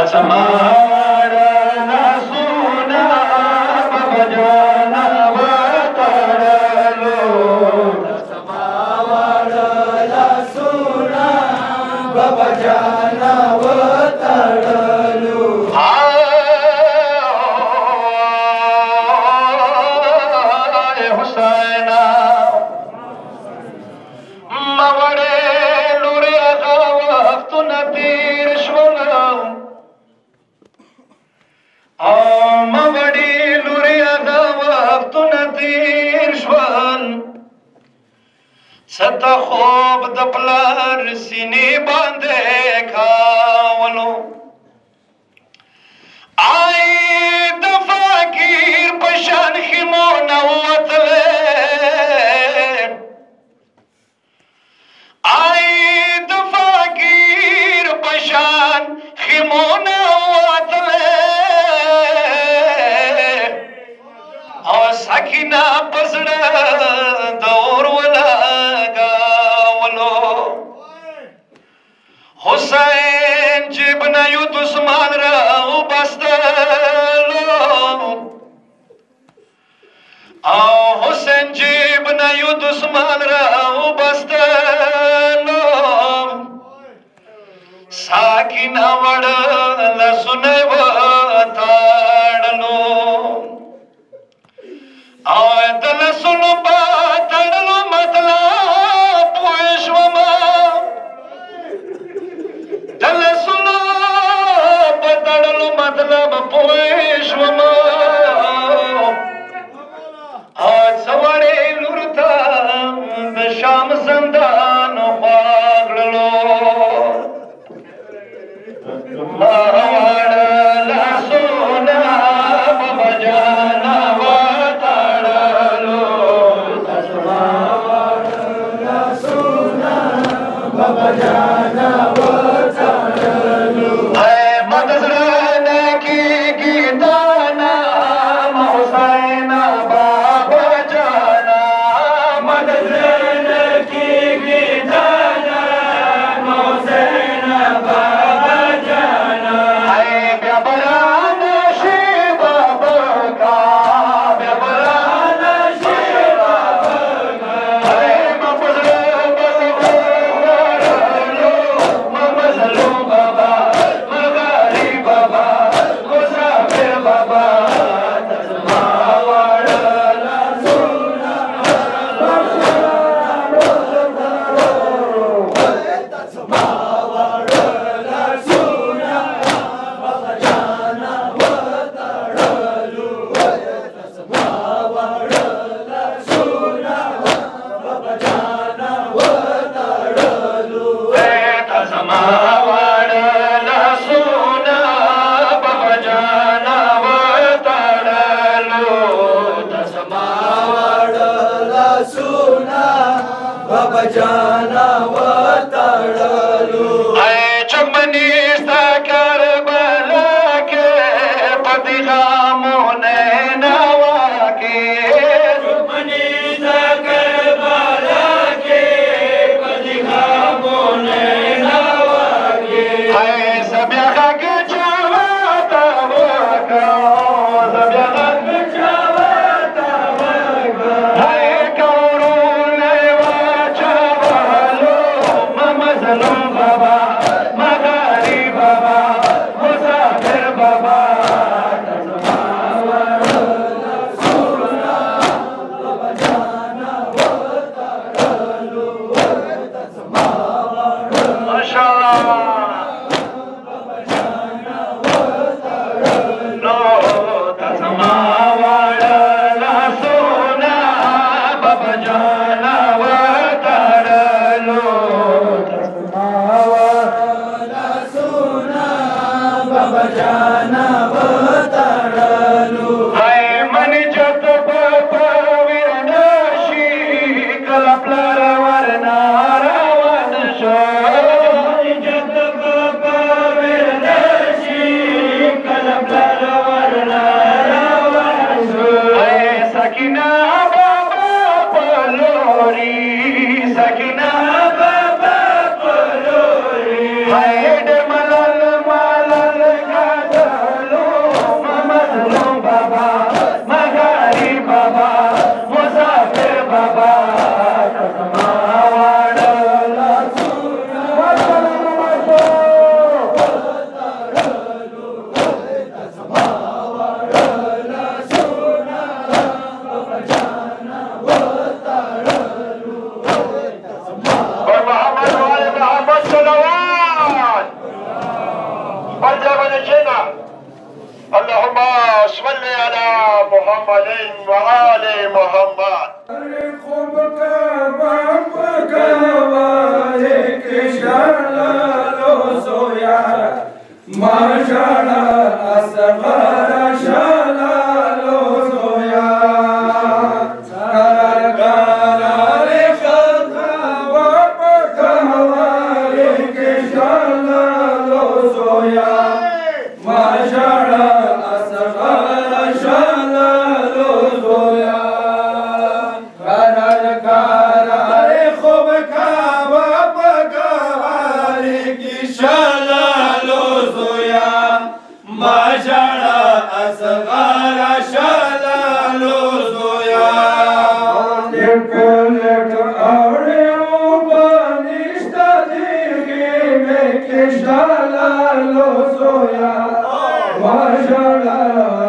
सता خوب د پلار سینې باندې کاولو آی د فقیر پشان خمو نوتله آی د فقیر پشان خمو نوتله او سکینه پسړه دور ولا حسین جبنا یو دشمن را بستلو او حسین جبنا یو دشمن را بستلو ساکینا وڑ لسنے وطاڑلو او دلسنو باتڑلو مطلب پوشوما دلسنو باتڑلو مطلب پوشوما آج سوارے لورتا بشام زندان خواگلو ماوڑ لسونا ببجانا وطڑلو ماوڑ لسونا ببجانا وطڑلو اے مدزران کی گیتانا محسین بابا جانا مدزران کی گیتانا محسین بابا جانا اے بیابران شیب بابا بیابران شیب بابا اے مبزر بزرگارلو ممزلو بابا مغاری بابا مسافر بابا تزماوڑ لسونا تزماوڑ لسونا بابجانا وطڑلو تزماوڑ لسونا بابجانا وطڑلو تزماوڑ لسونا بابجانا وطڑلو تزماوڑ لسونا بابجانا وطڑلو اے چمنیستا کربلا کے پتی غاموں نے نوا کے چمنیستا کربلا کے پتی غاموں نے نوا کے اے زبیخا کے چاواتا وکاو زبیخا کے چاواتا وکاو اے کورون واچاوالو ممزلو بابا مغاری بابا مسافر بابا تزماوڑ لسونا بابجانا وطڑلو تزماوڑ ماشاءاللہ بابجانا وطڑلو تزماوڑ لسونا بابجانا وطڑلو تزماوڑ لسونا بابجانا وطڑلو اے من جت بابا ورناشی کلپلر ورنا روان شو من جت بابا ورناشی کلپلر ورنا روان شو اے سکینہ بابا پلوری سکینہ بابا پلوری اے ڈملل ملل اللهم صل على محمد وآل محمد Mashallah